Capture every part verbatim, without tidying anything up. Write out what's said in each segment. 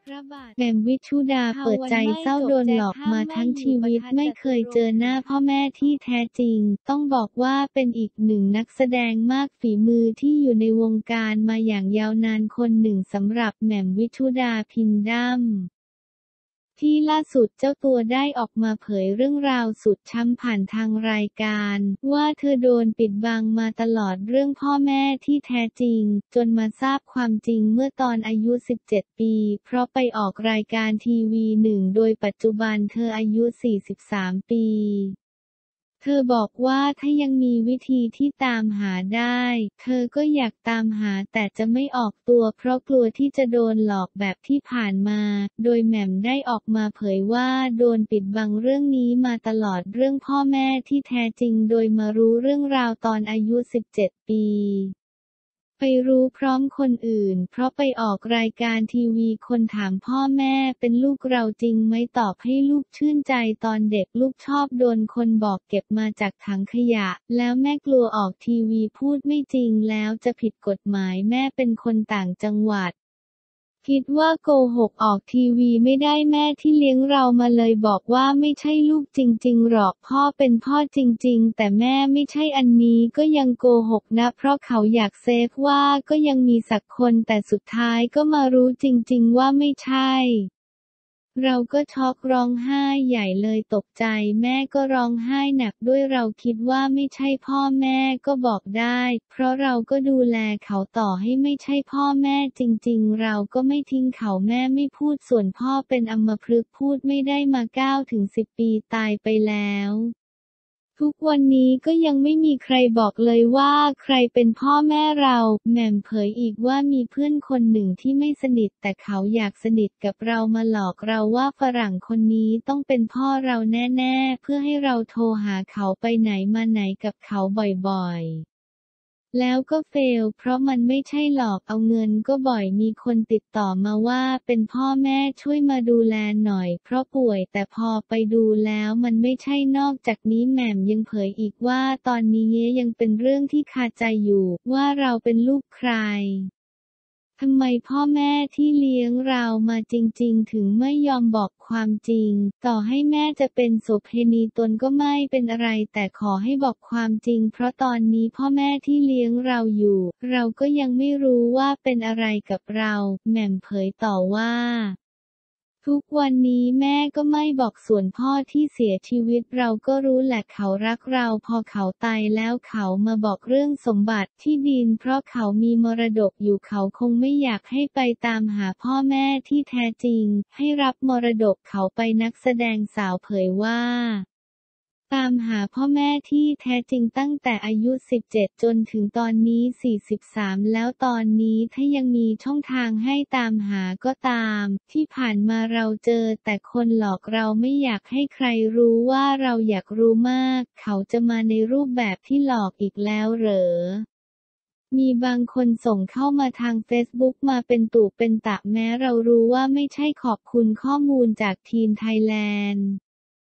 แหม่มวิชุดาเปิดใจเศร้าโดนหลอกมาทั้งชีวิตไม่เคยเจอหน้าพ่อแม่ที่แท้จริงต้องบอกว่าเป็นอีกหนึ่งนักแสดงมากฝีมือที่อยู่ในวงการมาอย่างยาวนานคนหนึ่งสำหรับแหม่มวิชุดาพินดัมที่ล่าสุดเจ้าตัวได้ออกมาเผยเรื่องราวสุดช้ำผ่านทางรายการว่าเธอโดนปิดบังมาตลอดเรื่องพ่อแม่ที่แท้จริงจนมาทราบความจริงเมื่อตอนอายุสิบเจ็ดปีเพราะไปออกรายการทีวีหนึ่งโดยปัจจุบันเธออายุสี่สิบสามปีเธอบอกว่าถ้ายังมีวิธีที่ตามหาได้เธอก็อยากตามหาแต่จะไม่ออกตัวเพราะกลัวที่จะโดนหลอกแบบที่ผ่านมาโดยแหม่มได้ออกมาเผยว่าโดนปิดบังเรื่องนี้มาตลอดเรื่องพ่อแม่ที่แท้จริงโดยมารู้เรื่องราวตอนอายุสิบเจ็ดปีไปรู้พร้อมคนอื่นเพราะไปออกรายการทีวีคนถามพ่อแม่เป็นลูกเราจริงไหมตอบให้ลูกชื่นใจตอนเด็กลูกชอบโดนคนบอกเก็บมาจากถังขยะแล้วแม่กลัวออกทีวีพูดไม่จริงแล้วจะผิดกฎหมายแม่เป็นคนต่างจังหวัดคิดว่าโกหกออกทีวีไม่ได้แม่ที่เลี้ยงเรามาเลยบอกว่าไม่ใช่ลูกจริงๆหรอกพ่อเป็นพ่อจริงๆแต่แม่ไม่ใช่อันนี้ก็ยังโกหกนะเพราะเขาอยากเซฟว่าก็ยังมีสักคนแต่สุดท้ายก็มารู้จริงๆว่าไม่ใช่เราก็ช็อกร้องไห้ใหญ่เลยตกใจแม่ก็ร้องไห้หนักด้วยเราคิดว่าไม่ใช่พ่อแม่ก็บอกได้เพราะเราก็ดูแลเขาต่อให้ไม่ใช่พ่อแม่จริงๆเราก็ไม่ทิ้งเขาแม่ไม่พูดส่วนพ่อเป็นอัมพฤกษ์พูดไม่ได้มา เก้าถึงสิบ ปีตายไปแล้วทุกวันนี้ก็ยังไม่มีใครบอกเลยว่าใครเป็นพ่อแม่เราแหม่มเผยอีกว่ามีเพื่อนคนหนึ่งที่ไม่สนิทแต่เขาอยากสนิทกับเรามาหลอกเราว่าฝรั่งคนนี้ต้องเป็นพ่อเราแน่ๆเพื่อให้เราโทรหาเขาไปไหนมาไหนกับเขาบ่อยๆแล้วก็เฟลเพราะมันไม่ใช่หลอกเอาเงินก็บ่อยมีคนติดต่อมาว่าเป็นพ่อแม่ช่วยมาดูแลหน่อยเพราะป่วยแต่พอไปดูแล้วมันไม่ใช่นอกจากนี้แหม่มยังเผยอีกว่าตอนนี้ยังเป็นเรื่องที่คาใจอยู่ว่าเราเป็นลูกใครทำไมพ่อแม่ที่เลี้ยงเรามาจริงๆถึงไม่ยอมบอกความจริงต่อให้แม่จะเป็นโสเภณีตนก็ไม่เป็นอะไรแต่ขอให้บอกความจริงเพราะตอนนี้พ่อแม่ที่เลี้ยงเราอยู่เราก็ยังไม่รู้ว่าเป็นอะไรกับเราแหม่มเผยต่อว่าทุกวันนี้แม่ก็ไม่บอกส่วนพ่อที่เสียชีวิตเราก็รู้แหละเขารักเราพอเขาตายแล้วเขามาบอกเรื่องสมบัติที่ดินเพราะเขามีมรดกอยู่เขาคงไม่อยากให้ไปตามหาพ่อแม่ที่แท้จริงให้รับมรดกเขาไปนักแสดงสาวเผยว่าตามหาพ่อแม่ที่แท้จริงตั้งแต่อายุสิบเจ็ดจนถึงตอนนี้สี่สิบสามแล้วตอนนี้ถ้ายังมีช่องทางให้ตามหาก็ตามที่ผ่านมาเราเจอแต่คนหลอกเราไม่อยากให้ใครรู้ว่าเราอยากรู้มากเขาจะมาในรูปแบบที่หลอกอีกแล้วเหรอมีบางคนส่งเข้ามาทางเฟซบุ๊กมาเป็นตุเป็นตะแม้เรารู้ว่าไม่ใช่ขอบคุณข้อมูลจากทีมไทยแลนด์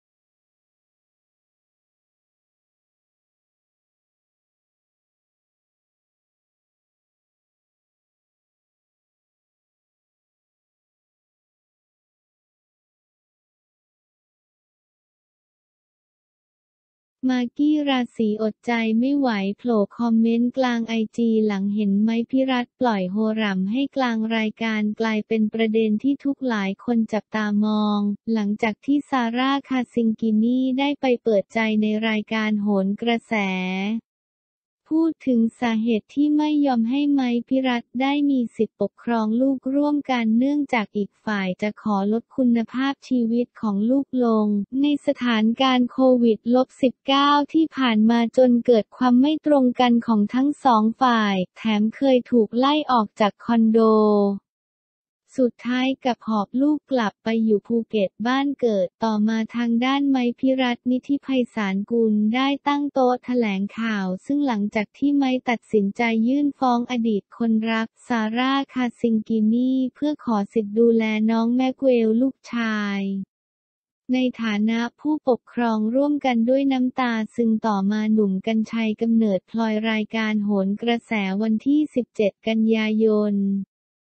มากกี้ราศีอดใจไม่ไหวโผล่คอมเมนต์กลางไอจีหลังเห็นไมค์พิรัตน์ปล่อยโฮหรั่มให้กลางรายการกลายเป็นประเด็นที่ทุกหลายคนจับตามองหลังจากที่ซาร่าคาซิงกินีได้ไปเปิดใจในรายการโหนกระแสพูดถึงสาเหตุที่ไม่ยอมให้ไมค์พิรัตน์ได้มีสิทธิปกครองลูกร่วมกันเนื่องจากอีกฝ่ายจะขอลดคุณภาพชีวิตของลูกลงในสถานการณ์โควิด สิบเก้า ที่ผ่านมาจนเกิดความไม่ตรงกันของทั้งสองฝ่ายแถมเคยถูกไล่ออกจากคอนโดสุดท้ายกับหอบลูกกลับไปอยู่ภูเก็ตบ้านเกิดต่อมาทางด้านไมค์พิรัตน์นิธิไพศาลกุลได้ตั้งโต๊ะแถลงข่าวซึ่งหลังจากที่ไมค์ตัดสินใจยื่นฟ้องอดีตคนรักซาร่าคาซิงกินีเพื่อขอสิทธิ์ดูแลน้องแม็กเวลลูกชายในฐานะผู้ปกครองร่วมกันด้วยน้ำตาซึมต่อมาหนุ่มกรรชัยกำเนิดพลอยรายการโหนกระแสวันที่สิบเจ็ดกันยายน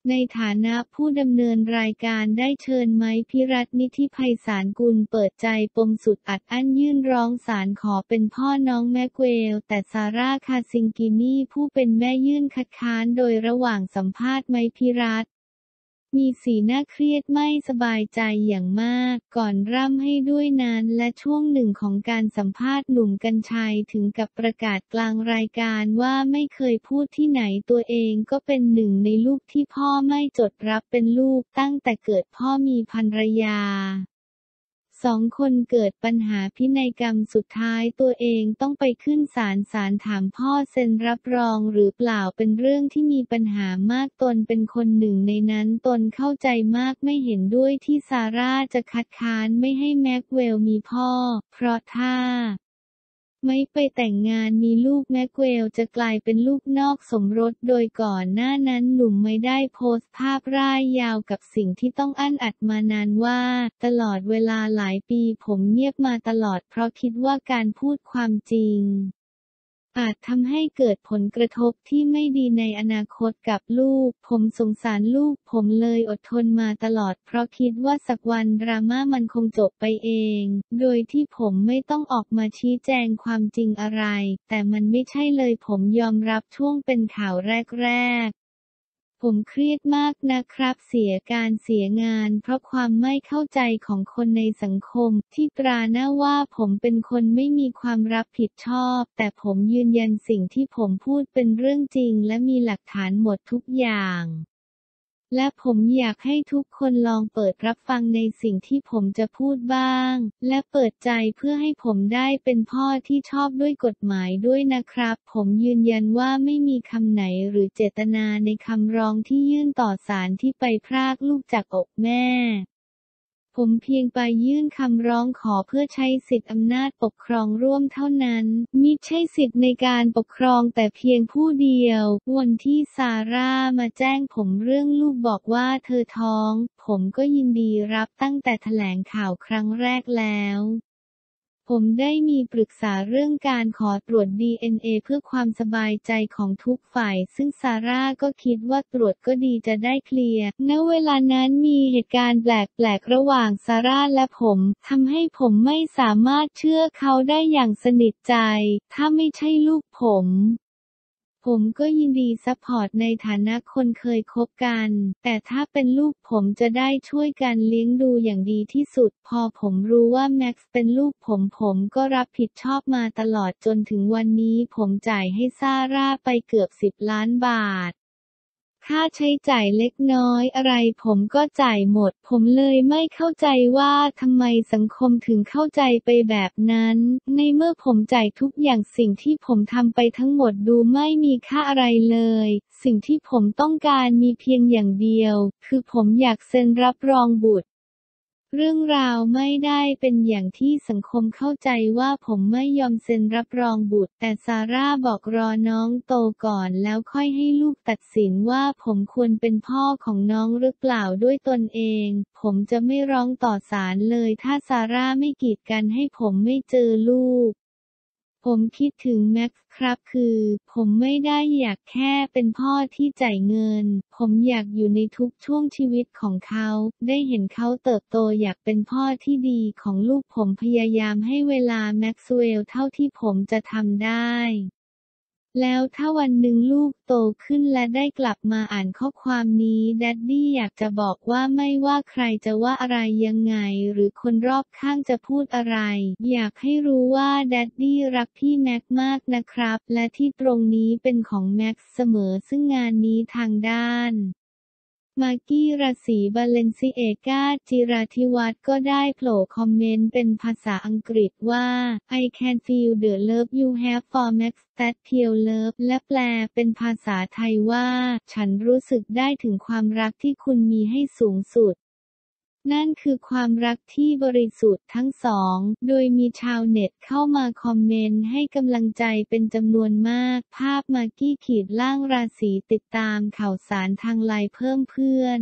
ในฐานะผู้ดำเนินรายการได้เชิญไมค์ พิรัตน์ นิธิไพศาลกุลเปิดใจปมสุดอัดอั้นยื่นร้องศาลขอเป็นพ่อน้องแม็กเวลแต่ซาร่า คาซิงกินีผู้เป็นแม่ยื่นคัดค้านโดยระหว่างสัมภาษณ์ไมค์ พิรัตน์มีสีหน้าเครียดไม่สบายใจอย่างมากก่อนร่ำให้ด้วยนั้นและช่วงหนึ่งของการสัมภาษณ์หนุ่มกรรชัยถึงกับประกาศกลางรายการว่าไม่เคยพูดที่ไหนตัวเองก็เป็นหนึ่งในลูกที่พ่อไม่จดรับเป็นลูกตั้งแต่เกิดพ่อมีภรรยาสองคนเกิดปัญหาพินัยกรรมสุดท้ายตัวเองต้องไปขึ้นศาลศาลถามพ่อเซ็นรับรองหรือเปล่าเป็นเรื่องที่มีปัญหามากตนเป็นคนหนึ่งในนั้นตนเข้าใจมากไม่เห็นด้วยที่ซาร่าจะคัดค้านไม่ให้แม็กเวลมีพ่อเพราะถ้าไม่ไปแต่งงานมีลูกแม็กเวลจะกลายเป็นลูกนอกสมรสโดยก่อนหน้านั้นหนุ่มไม่ได้โพสต์ภาพร่ายยาวกับสิ่งที่ต้องอั้นอัดมานานว่าตลอดเวลาหลายปีผมเงียบมาตลอดเพราะคิดว่าการพูดความจริงอาจทำให้เกิดผลกระทบที่ไม่ดีในอนาคตกับลูกผมสงสารลูกผมเลยอดทนมาตลอดเพราะคิดว่าสักวันดราม่ามันคงจบไปเองโดยที่ผมไม่ต้องออกมาชี้แจงความจริงอะไรแต่มันไม่ใช่เลยผมยอมรับช่วงเป็นข่าวแรกๆผมเครียดมากนะครับเสียการเสียงานเพราะความไม่เข้าใจของคนในสังคมที่ตราหน้าว่าผมเป็นคนไม่มีความรับผิดชอบแต่ผมยืนยันสิ่งที่ผมพูดเป็นเรื่องจริงและมีหลักฐานหมดทุกอย่างและผมอยากให้ทุกคนลองเปิดรับฟังในสิ่งที่ผมจะพูดบ้างและเปิดใจเพื่อให้ผมได้เป็นพ่อที่ชอบด้วยกฎหมายด้วยนะครับผมยืนยันว่าไม่มีคำไหนหรือเจตนาในคำร้องที่ยื่นต่อศาลที่ไปพรากลูกจากอกแม่ผมเพียงไปยื่นคำร้องขอเพื่อใช้สิทธิอำนาจปกครองร่วมเท่านั้นมิใช่สิทธิในการปกครองแต่เพียงผู้เดียววันที่ซาร่ามาแจ้งผมเรื่องลูกบอกว่าเธอท้องผมก็ยินดีรับตั้งแต่แถลงข่าวครั้งแรกแล้วผมได้มีปรึกษาเรื่องการขอตรวจ ดี เอ็น เอ เพื่อความสบายใจของทุกฝ่ายซึ่งซาร่าก็คิดว่าตรวจก็ดีจะได้เคลียร์ณเวลานั้นมีเหตุการณ์แปลกๆระหว่างซาร่าและผมทำให้ผมไม่สามารถเชื่อเขาได้อย่างสนิทใจถ้าไม่ใช่ลูกผมผมก็ยินดีซัพพอร์ตในฐานะคนเคยคบกันแต่ถ้าเป็นลูกผมจะได้ช่วยกันเลี้ยงดูอย่างดีที่สุดพอผมรู้ว่าแม็กซ์เป็นลูกผมผมก็รับผิดชอบมาตลอดจนถึงวันนี้ผมจ่ายให้ซาร่าไปเกือบสิบล้านบาทค่าใช้จ่ายเล็กน้อยอะไรผมก็จ่ายหมดผมเลยไม่เข้าใจว่าทำไมสังคมถึงเข้าใจไปแบบนั้นในเมื่อผมจ่ายทุกอย่างสิ่งที่ผมทำไปทั้งหมดดูไม่มีค่าอะไรเลยสิ่งที่ผมต้องการมีเพียงอย่างเดียวคือผมอยากเซ็นรับรองบุตรเรื่องราวไม่ได้เป็นอย่างที่สังคมเข้าใจว่าผมไม่ยอมเซ็นรับรองบุตรแต่ซาร่าบอกรอน้องโตก่อนแล้วค่อยให้ลูกตัดสินว่าผมควรเป็นพ่อของน้องหรือเปล่าด้วยตนเองผมจะไม่ร้องต่อศาลเลยถ้าซาร่าไม่กีดกันให้ผมไม่เจอลูกผมคิดถึงแม็กซ์ครับคือผมไม่ได้อยากแค่เป็นพ่อที่จ่ายเงินผมอยากอยู่ในทุกช่วงชีวิตของเขาได้เห็นเขาเติบโตอยากเป็นพ่อที่ดีของลูกผมพยายามให้เวลาแม็กซ์เวลเท่าที่ผมจะทำได้แล้วถ้าวันหนึ่งลูกโตขึ้นและได้กลับมาอ่านข้อความนี้แดดดี้อยากจะบอกว่าไม่ว่าใครจะว่าอะไรยังไงหรือคนรอบข้างจะพูดอะไรอยากให้รู้ว่าแดดดี้รักพี่แม็กมากนะครับและที่ตรงนี้เป็นของแม็กเสมอซึ่งงานนี้ทางด้านมากกี้ราศีบาเลนซิเอกาจิราธิวัฒน์ก็ได้โผล่คอมเมนต์เป็นภาษาอังกฤษว่า I can feel the love you have for Max that pure love และแปลเป็นภาษาไทยว่าฉันรู้สึกได้ถึงความรักที่คุณมีให้สูงสุดนั่นคือความรักที่บริสุทธิ์ทั้งสองโดยมีชาวเน็ตเข้ามาคอมเมนต์ให้กำลังใจเป็นจำนวนมากภาพมากกี้ขีดล่างราศีติดตามข่าวสารทางไลน์เพิ่มเพื่อน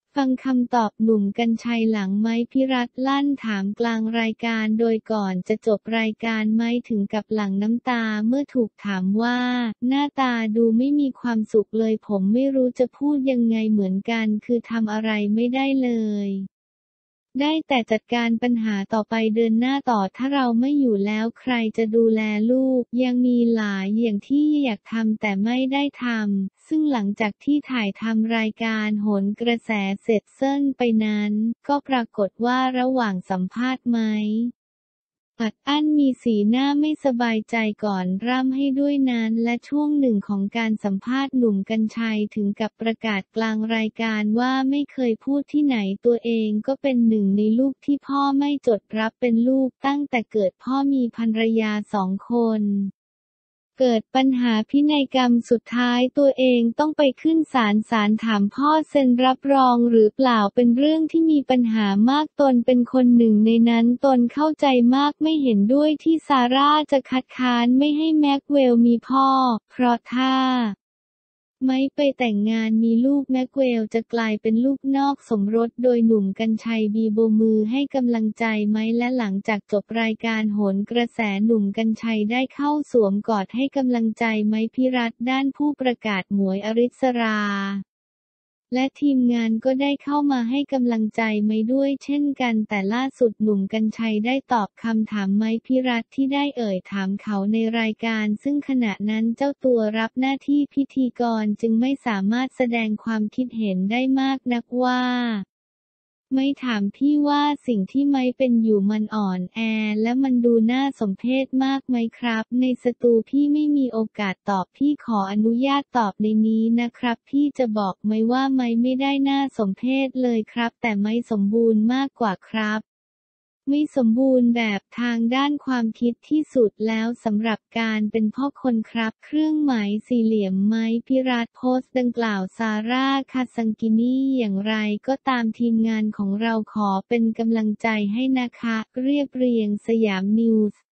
ฟังคำตอบหนุ่มกรรชัยหลังไมค์พิรัตน์ลั่นถามกลางรายการโดยก่อนจะจบรายการไมค์ถึงกับหลั่งน้ำตาเมื่อถูกถามว่าหน้าตาดูไม่มีความสุขเลยผมไม่รู้จะพูดยังไงเหมือนกันคือทำอะไรไม่ได้เลยได้แต่จัดการปัญหาต่อไปเดินหน้าต่อถ้าเราไม่อยู่แล้วใครจะดูแลลูกยังมีหลายอย่างที่อยากทำแต่ไม่ได้ทำซึ่งหลังจากที่ถ่ายทำรายการโหนกระแสเสร็จเสิ้นไปนั้นก็ปรากฏว่าระหว่างสัมภาษณ์ไมค์อัดอั้นมีสีหน้าไม่สบายใจก่อนร่ำให้ด้วยนั้นและช่วงหนึ่งของการสัมภาษณ์หนุ่มกรรชัยถึงกับประกาศกลางรายการว่าไม่เคยพูดที่ไหนตัวเองก็เป็นหนึ่งในลูกที่พ่อไม่จดรับเป็นลูกตั้งแต่เกิดพ่อมีภรรยาสองคนเกิดปัญหาพินัยกรรมสุดท้ายตัวเองต้องไปขึ้นศาลศาลถามพ่อเซ็นรับรองหรือเปล่าเป็นเรื่องที่มีปัญหามากตนเป็นคนหนึ่งในนั้นตนเข้าใจมากไม่เห็นด้วยที่ซาร่าจะคัดค้านไม่ให้แม็กเวลมีพ่อเพราะถ้าไม่ไปแต่งงานมีลูกแม็กเวลจะกลายเป็นลูกนอกสมรสโดยหนุ่มกรรชัยบีโบมือให้กำลังใจไหมและหลังจากจบรายการโหนกระแสหนุ่มกรรชัยได้เข้าสวมกอดให้กำลังใจไหมพิรัตน์ด้านผู้ประกาศหมวยอริสราและทีมงานก็ได้เข้ามาให้กำลังใจไม้ด้วยเช่นกันแต่ล่าสุดหนุ่มกรรชัยได้ตอบคำถามไม้พิรัตน์ที่ได้เอ่ยถามเขาในรายการซึ่งขณะนั้นเจ้าตัวรับหน้าที่พิธีกรจึงไม่สามารถแสดงความคิดเห็นได้มากนักว่าไม่ถามพี่ว่าสิ่งที่ไม้เป็นอยู่มันอ่อนแอและมันดูน่าสมเพชมากไหมครับในสตูพี่ไม่มีโอกาสตอบพี่ขออนุญาตตอบในนี้นะครับพี่จะบอกไหมว่าไม้ไม่ได้น่าสมเพชเลยครับแต่ไม้สมบูรณ์มากกว่าครับไม่สมบูรณ์แบบทางด้านความคิดที่สุดแล้วสำหรับการเป็นพ่อคนครับเครื่องหมายสี่เหลี่ยมไม้พิรัตน์โพสต์ดังกล่าวซาร่าคาซังกินีอย่างไรก็ตามทีมงานของเราขอเป็นกำลังใจให้นะคะเรียบเรียงสยามนิวส์